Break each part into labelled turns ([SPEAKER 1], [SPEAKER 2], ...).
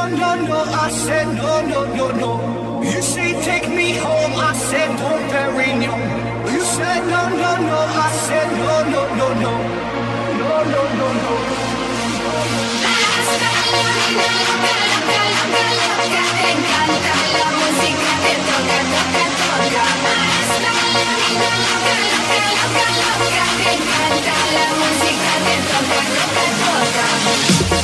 [SPEAKER 1] no, no, I said no, no, no, no. You say take me home, I said Dom Perignon. You said no, no, no, I said no, no, no, no. No, no, no, no.
[SPEAKER 2] Te encanta la música, te toca, toca, toca. Te encanta la música, te toca, toca,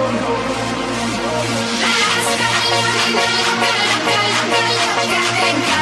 [SPEAKER 2] te